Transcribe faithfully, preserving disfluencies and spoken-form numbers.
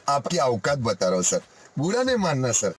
आपकी औकात बता रहा हूँ सर, बुरा नहीं मानना सर।